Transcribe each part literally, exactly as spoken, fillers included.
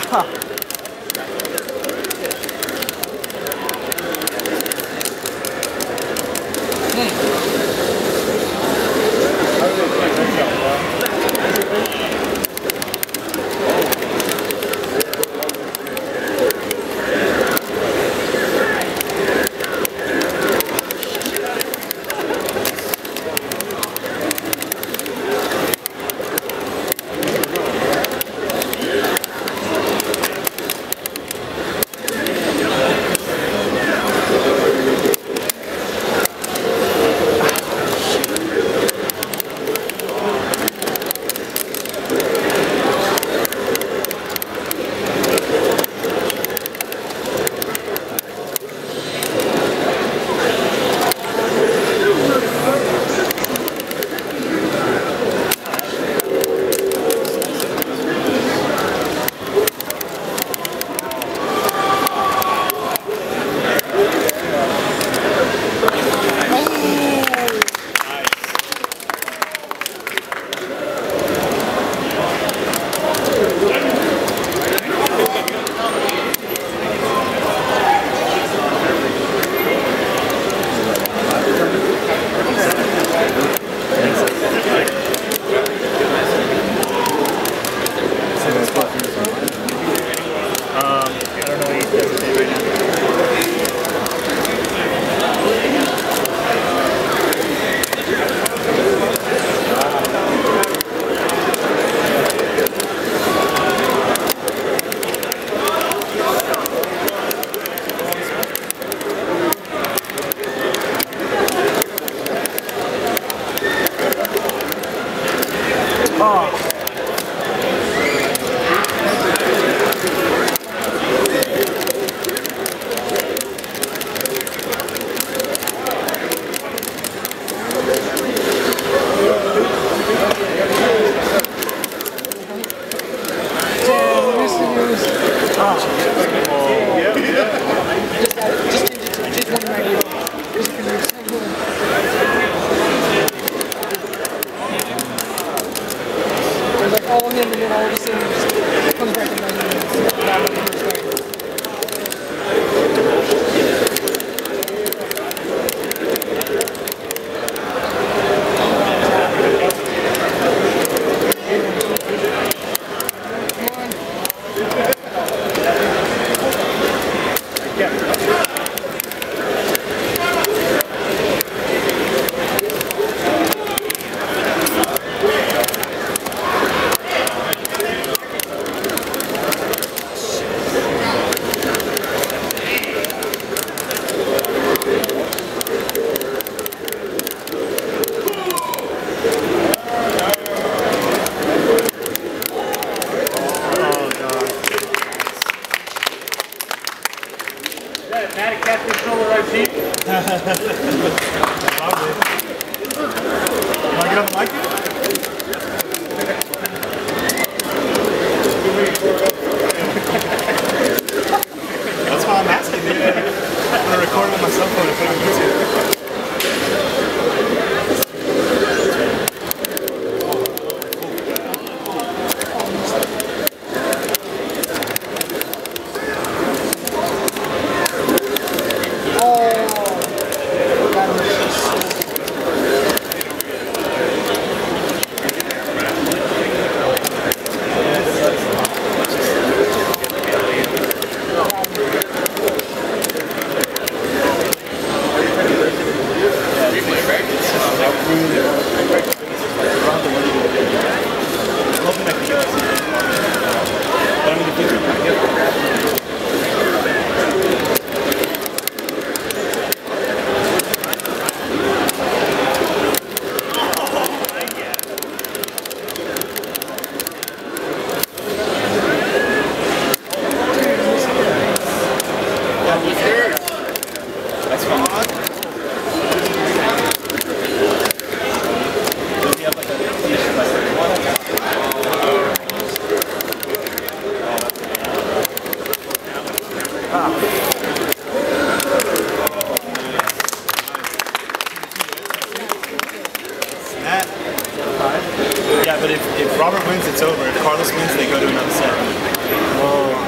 Yeah, but if, if Robert wins, it's over. If Carlos wins, they go to another set. Whoa.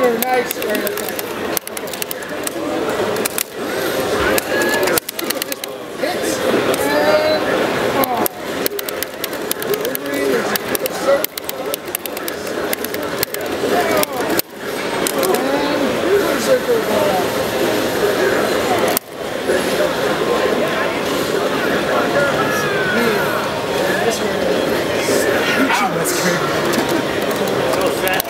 Very nice. Very nice. Hits. And, oh. Delivery is good serve. And good circle ball out. This one is that's crazy. So fat.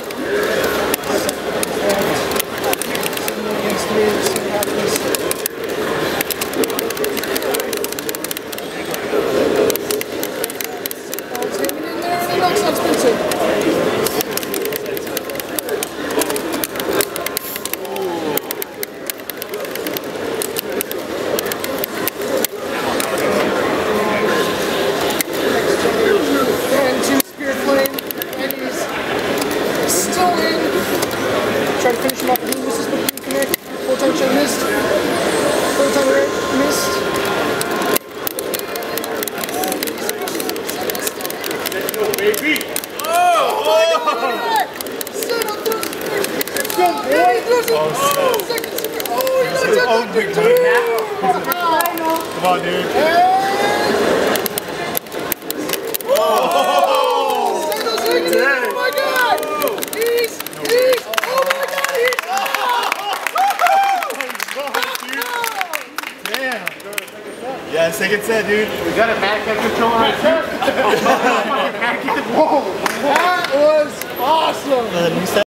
Against three, let's see what happens. Ball's hanging in there, and he knocks out Spencer. Try to finish him off. He misses, but he can connect. Full time shot missed. Full time right missed. Let's go, baby. Oh! Oh my God! Settle through. Let's go, boy. Oh, second super. Oh, he got a Oh, touchdown. big Two. Come on, dude. And Sandals hanging in there. Oh my God! He's, he's, oh my God, he's, Damn. Yeah, second set, dude. We got a back end control on it. whoa, that was awesome.